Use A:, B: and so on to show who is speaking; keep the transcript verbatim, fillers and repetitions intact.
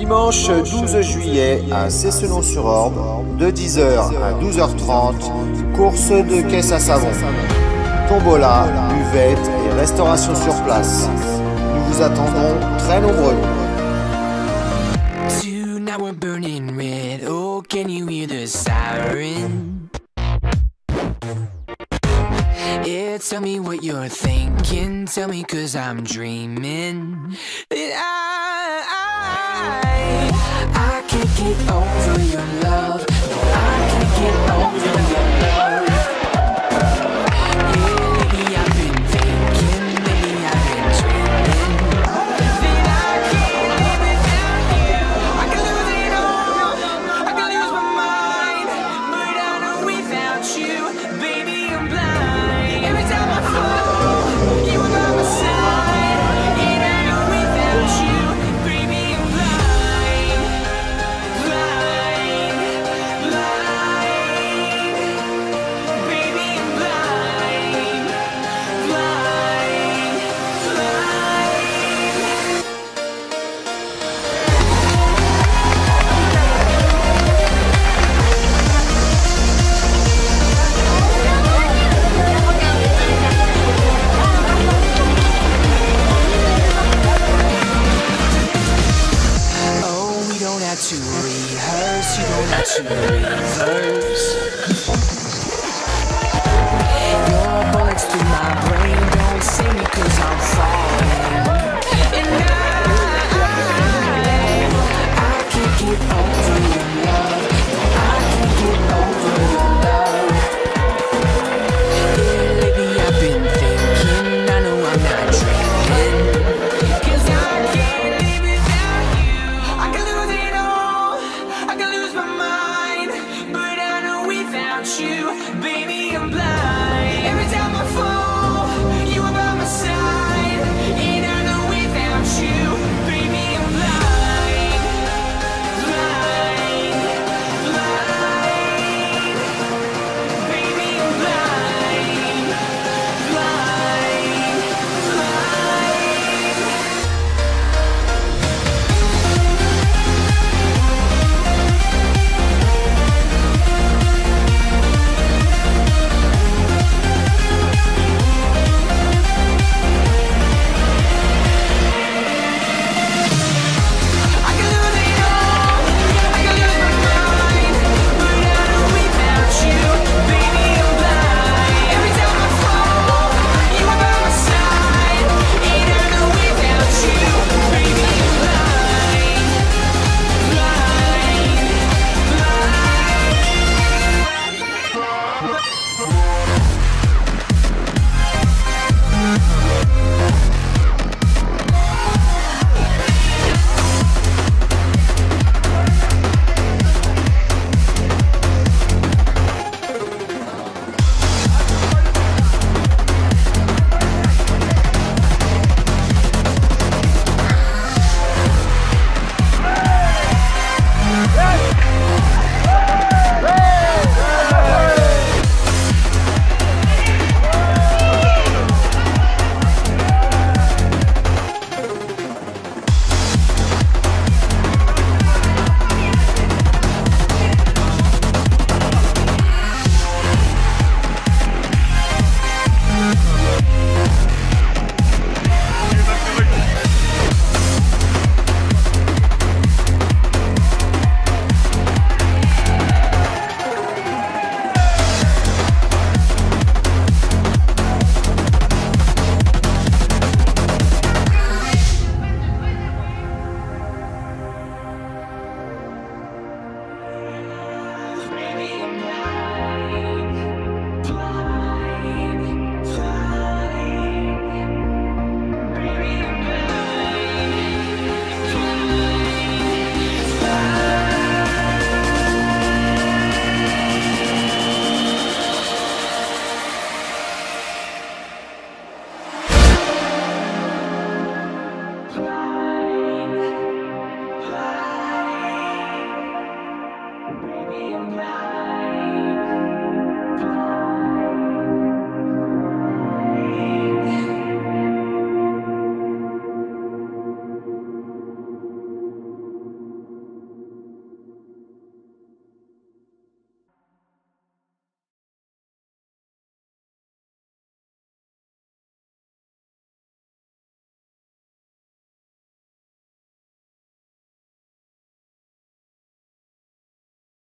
A: Dimanche douze juillet à Cessenon Sur Orb, de dix heures à douze heures trente, course de caisse à savon. Tombola, buvette et restauration sur place. Nous vous attendons très nombreux.
B: Now we're burning red. Oh, can you hear the siren? Yeah, tell me what you're thinking. Tell me, cause I'm dreaming that I, I, I can't get over your love. No, I can't get over your love. Yeah, lately I've been thinking, maybe I've been dreaming that I can't live without you. I can lose it all, I can lose my mind, but I know without you, baby, I'm blind. Every time I fall, you are by my side, and I know without you, baby, I'm blind, blind, blind, baby, I'm blind, blind, blind. Oh, we don't have to rehearse, you don't have to reverse. Your bullets through my brain, don't save me cause I'm falling. And I, I can't get over your love. No, I can't get over your love. Yeah, lately I've been thinking, I know I'm not dreaming, cause I can't live without you. I can lose it all, I can lose my mind, but I know without you, baby, I'm blind. Every time I fall, you are by my side,